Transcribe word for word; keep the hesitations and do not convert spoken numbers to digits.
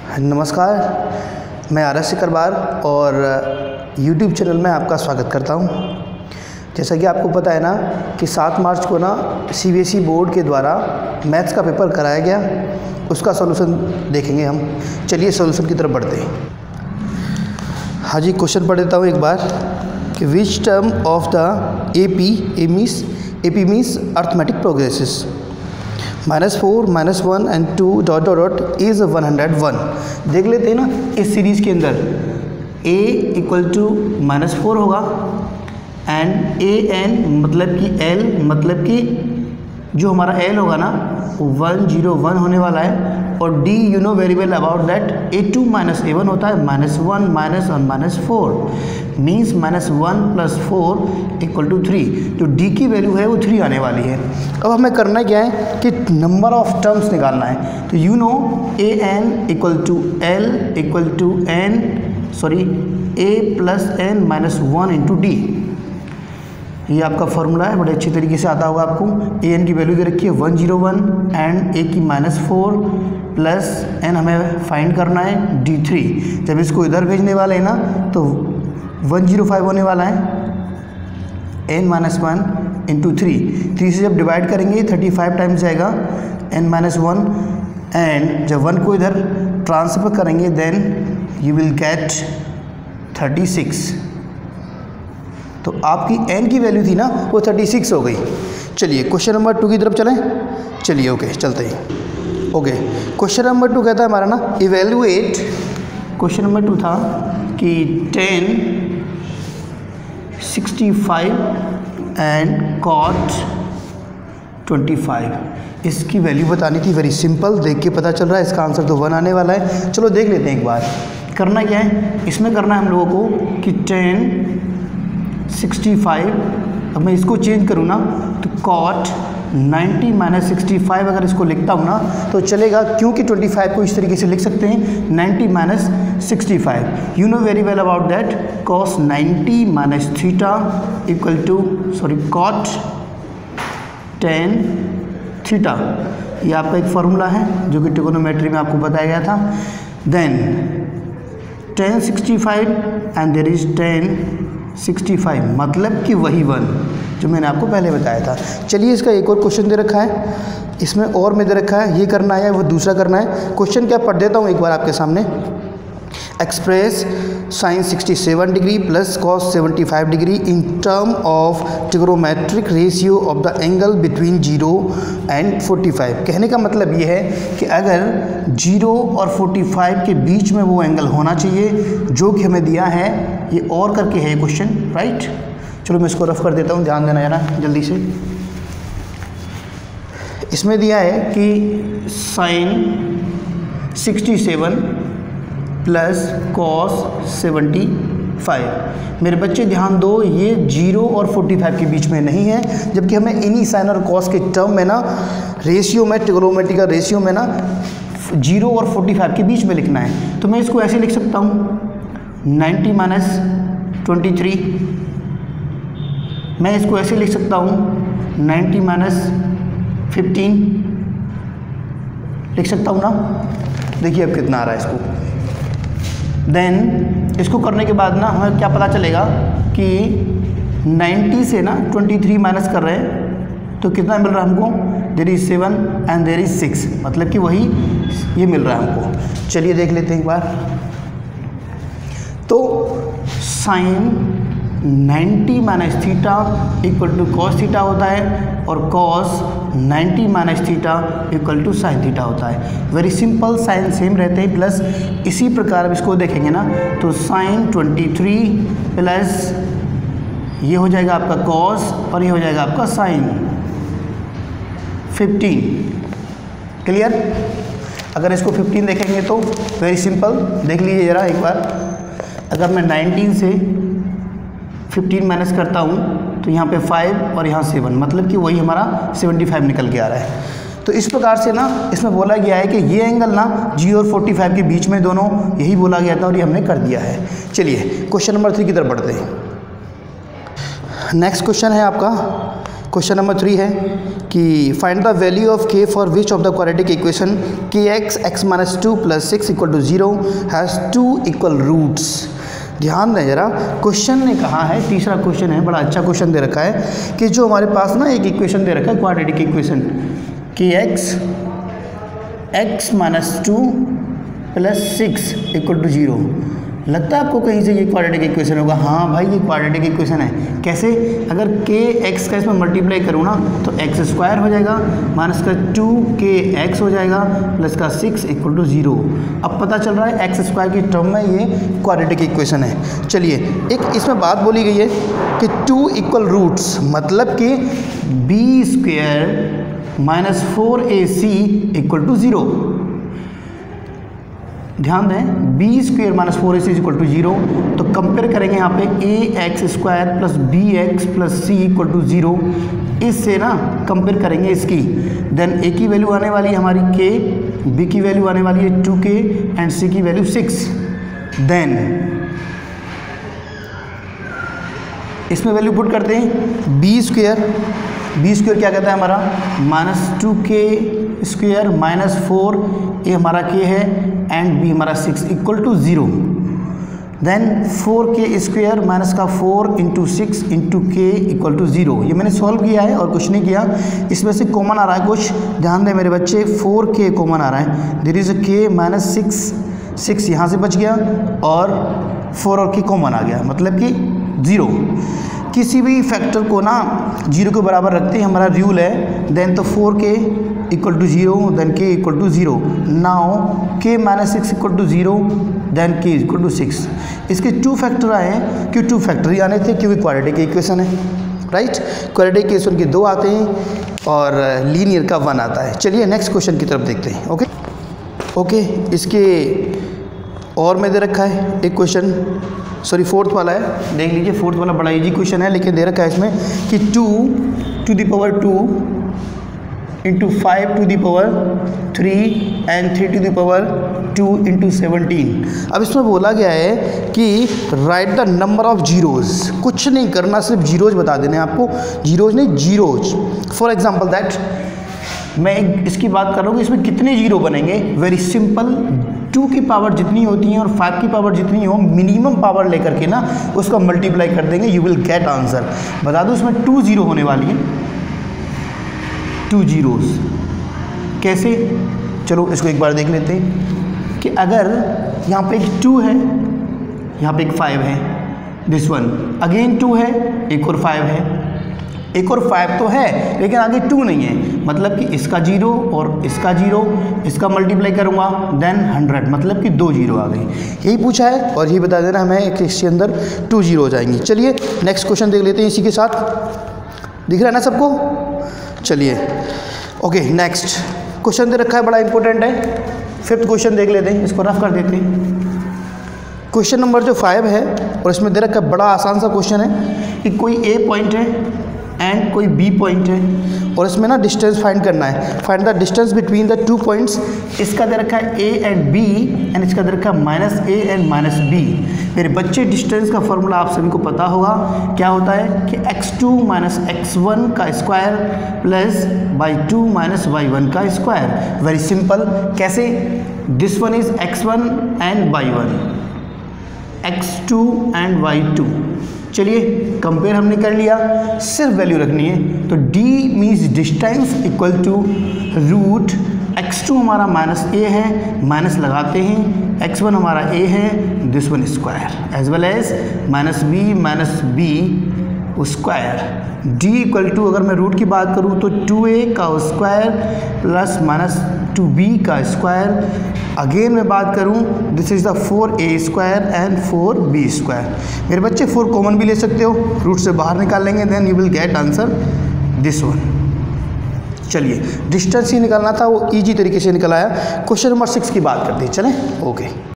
नमस्कार, मैं R S सिक्कारवार और यूट्यूब चैनल में आपका स्वागत करता हूं। जैसा कि आपको पता है ना कि सात मार्च को ना C B S E board के द्वारा मैथ्स का पेपर कराया गया, उसका सॉल्यूशन देखेंगे हम। चलिए सॉल्यूशन की तरफ बढ़ते हैं। हाँ जी, क्वेश्चन पढ़ देता हूँ एक बार कि which term of the A P A means A P means arithmetic progresses minus four minus one and two dot dot dot is one hundred one. देख लेते हैं ना, इस सीरीज़ के अंदर a equal to minus four होगा and a n मतलब कि l मतलब कि जो हमारा l होगा ना वो वन जीरो वन होने वाला है, और d you know very well about that a two minus a one होता है minus one minus one minus four means minus one plus four equal to three. जो d की वैल्यू है वो थ्री आने वाली है। अब हमें करना क्या है कि नंबर ऑफ टर्म्स निकालना है। तो you know a n equal to l equal to n sorry a plus n minus one into d. ये आपका फॉर्मूला है, बड़े अच्छी तरीके से आता होगा आपको। ए एन की वैल्यू दे रखी है one zero one and a की माइनस फोर प्लस एन हमें फाइंड करना है डी थ्री। जब इसको इधर भेजने वाले हैं ना तो वन जीरो फाइव होने वाला है n minus one into three. Three से जब डिवाइड करेंगे थर्टी फाइव टाइम्स जाएगा एन माइनस वन, एंड जब वन को इधर ट्रांसफर करेंगे then you will get thirty six. तो आपकी n की वैल्यू थी ना वो थर्टी सिक्स हो गई। चलिए क्वेश्चन नंबर टू की तरफ चलें। चलिए ओके चलते हैं। ओके क्वेश्चन नंबर टू कहता है हमारा ना इवेल्युएट। क्वेश्चन नंबर टू था कि tan sixty five and cot twenty five. इसकी वैल्यू बतानी थी। वेरी सिंपल, देख के पता चल रहा है इसका आंसर तो वन आने वाला है। चलो देख लेते हैं एक बार। करना क्या है, इसमें करना है हम लोगों को कि टेन सिक्सटी फाइव, अब मैं इसको चेंज करूँ ना तो cot ninety minus sixty five अगर इसको लिखता हूँ ना तो चलेगा, क्योंकि ट्वेंटी फाइव को इस तरीके से लिख सकते हैं ninety minus sixty five. You know very well about that cos ninety minus theta equal to sorry cot tan theta. ये आपका एक फॉर्मूला है जो कि ट्रिगोनोमेट्री में आपको बताया गया था। Then tan sixty five and there is tan sixty five मतलब कि वही वन जो मैंने आपको पहले बताया था। चलिए इसका एक और क्वेश्चन दे रखा है, इसमें और में दे रखा है, ये करना है वो दूसरा करना है। क्वेश्चन क्या पढ़ देता हूँ एक बार आपके सामने। Express sine sixty seven degree plus cos seventy five degree in term of trigonometric ratio of the angle between zero and forty five. कहने का मतलब ये है कि अगर जीरो और फोर्टी फाइव के बीच में वो एंगल होना चाहिए जो कि हमें दिया है, ये और करके है क्वेश्चन, राइट। चलो मैं इसको रफ कर देता हूँ, ध्यान देना जरा जल्दी से। इसमें दिया है कि sine sixty seven plus cos seventy five. मेरे बच्चे ध्यान दो, ये जीरो और फोर्टी फाइव के बीच में नहीं है, जबकि हमें इन्हीं साइन और कॉस के टर्म में ना रेशियो में ट्रिगोनोमेट्री का रेशियो में ना जीरो और फोर्टी फाइव के बीच में लिखना है। तो मैं इसको ऐसे लिख सकता हूँ नाइन्टी माइनस ट्वेंटी थ्री। मैं इसको ऐसे लिख सकता हूँ नाइन्टी माइनस फिफ्टीन लिख सकता हूँ ना। देखिए अब कितना आ रहा है इसको। देन इसको करने के बाद ना हमें क्या पता चलेगा कि नाइन्टी से ना ट्वेंटी थ्री माइनस कर रहे हैं तो कितना मिल रहा है हमको, there is seven and there is six, मतलब कि वही ये मिल रहा है हमको। चलिए देख लेते हैं एक बार। तो sine ninety minus theta equal to cos theta होता है और cos ninety minus theta equal to sine theta होता है। वेरी सिंपल, साइन सेम रहते हैं। प्लस इसी प्रकार अब इसको देखेंगे ना तो साइन ट्वेंटी थ्री प्लस ये हो जाएगा आपका कॉस और ये हो जाएगा आपका साइन फिफ्टीन। क्लियर। अगर इसको फिफ्टीन देखेंगे तो वेरी सिंपल, देख लीजिए ज़रा एक बार। अगर मैं नाइनटीन से फिफ्टीन माइनस करता हूँ तो यहाँ पे फाइव और यहाँ सेवन, मतलब कि वही हमारा सेवेंटी फाइव निकल के आ रहा है। तो इस प्रकार से ना इसमें बोला गया है कि ये एंगल ना जी और फोर्टी फाइव के बीच में दोनों, यही बोला गया था और ये हमने कर दिया है। चलिए क्वेश्चन नंबर थ्री की तरफ बढ़ते हैं। नेक्स्ट क्वेश्चन है आपका क्वेश्चन नंबर थ्री है कि find the value of k for which of the quadratic equation k x x minus two plus six equal to zero has two equal roots. ध्यान दें जरा, क्वेश्चन ने कहा है, तीसरा क्वेश्चन है, बड़ा अच्छा क्वेश्चन दे रखा है कि जो हमारे पास ना एक इक्वेशन दे रखा है क्वाड्रेटिक इक्वेशन कि x x minus two plus six equal to zero. लगता है आपको कहीं से ये क्वाड्रेटिक इक्वेशन होगा? हाँ भाई, ये क्वाड्रेटिक इक्वेशन है। कैसे? अगर के एक्स का इसमें मल्टीप्लाई करूँ ना तो एक्स स्क्वायर हो जाएगा, माइनस का टू के एक्स हो जाएगा, प्लस का सिक्स इक्वल टू जीरो। अब पता चल रहा है एक्स स्क्वायर की टर्म में ये क्वाड्रेटिक इक्वेशन है। चलिए, एक इसमें बात बोली गई है कि टू इक्वल रूट्स, मतलब कि b square minus four a c equal to zero. ध्यान दें, b square minus four a c equal to zero, तो कंपेयर करेंगे यहाँ पे a x square plus b x plus c equal to zero. इससे ना कंपेयर करेंगे इसकी, देन ए की वैल्यू आने वाली है हमारी के, बी की वैल्यू आने वाली है टू के एंड सी की वैल्यू सिक्स। देन इसमें वैल्यू पुट करते हैं, बी स्क्वायर बी स्क्वायर क्या कहता है हमारा minus two k square minus four, a हमारा के है एंड बी हमारा six equal to zero. Then four k square minus का four into six into k equal to zero. ये मैंने सॉल्व किया है और कुछ नहीं किया। इसमें से कॉमन आ रहा है कुछ, ध्यान दें मेरे बच्चे, फोर के कॉमन आ रहा है, देयर इज़ अ के माइनस सिक्स, सिक्स यहाँ से बच गया और फोर और के कॉमन आ गया, मतलब कि ज़ीरो। किसी भी फैक्टर को ना जीरो के बराबर रखते हैं, हमारा रूल है। देन तो four k equal to zero, then k equal to zero. Now k minus six equal to zero, then k equal to six. इसके टू फैक्टर आए हैं, क्यों टू फैक्टर ही आने थे? क्योंकि क्वाड्रेटिक इक्वेशन है, राइट। क्वाड्रेटिक इक्वेशन के दो आते हैं और लीनियर का वन आता है। चलिए नेक्स्ट क्वेश्चन की तरफ देखते हैं। ओके ओके इसके और में दे रखा है एक क्वेश्चन, सॉरी फोर्थ वाला है, देख लीजिए। फोर्थ वाला बड़ा इजी क्वेश्चन है, लेकिन दे रखा है इसमें कि two to the power two into five to the power three and three to the power two into seventeen. अब इसमें बोला गया है कि right the number of zeros. कुछ नहीं करना, सिर्फ जीरोज़ बता देने आपको, जीरोज़ नहीं जीरोज़। फॉर एग्जाम्पल दैट मैं इसकी बात कर रहा हूँ कि इसमें कितने जीरो बनेंगे। वेरी सिंपल, टू की पावर जितनी होती है और फाइव की पावर जितनी हो, मिनिमम पावर लेकर के ना उसका मल्टीप्लाई कर देंगे, यू विल गेट आंसर। बता दूँ इसमें टू जीरो होने वाली है, टू जीरोज़। कैसे? चलो इसको एक बार देख लेते हैं कि अगर यहाँ पे एक टू है, यहाँ पे एक फाइव है, दिस वन अगेन टू है, एक और फाइव है, एक और फाइव तो है लेकिन आगे टू नहीं है, मतलब कि इसका जीरो और इसका जीरो, इसका मल्टीप्लाई करूँगा देन हंड्रेड, मतलब कि दो जीरो आ गई। यही पूछा है और यही बता देना हमें कि इसके अंदर टू जीरो हो जाएंगी। चलिए नेक्स्ट क्वेश्चन देख लेते हैं इसी के साथ। दिख रहा है ना सबको? चलिए ओके नेक्स्ट क्वेश्चन दे रखा है, बड़ा इंपॉर्टेंट है। फिफ्थ क्वेश्चन देख लेते हैं, इसको रफ कर देते हैं। क्वेश्चन नंबर जो फाइव है और इसमें दे रखा है, बड़ा आसान सा क्वेश्चन है कि कोई ए पॉइंट है एंड कोई बी पॉइंट है और इसमें ना डिस्टेंस फाइंड करना है। Find the distance between the two points. इसका दे रखा है ए एंड बी एंड इसका दे रखा है minus A and minus B. मेरे बच्चे डिस्टेंस का फॉर्मूला आप सभी को पता होगा, क्या होता है कि x two minus x one का square plus y two minus y one का स्क्वायर। Very simple. कैसे? This one is x one and y one, x two and y two. चलिए कंपेयर हमने कर लिया, सिर्फ वैल्यू रखनी है। तो d means distance equal to root x two हमारा माइनस ए है, माइनस लगाते हैं, एक्स वन हमारा a है, this one square as well as minus B minus B square. d equal to, अगर मैं रूट की बात करूँ तो टू ए का square plus minus two B का स्क्वायर। अगेन मैं बात करूँ, this is the four A square and four B square. मेरे बच्चे फोर कॉमन भी ले सकते हो, रूट से बाहर निकाल लेंगे, then you will get answer this one. चलिए डिस्टेंस ही निकालना था, वो इजी तरीके से निकल आया। क्वेश्चन नंबर सिक्स की बात करते हैं, चलें। ओके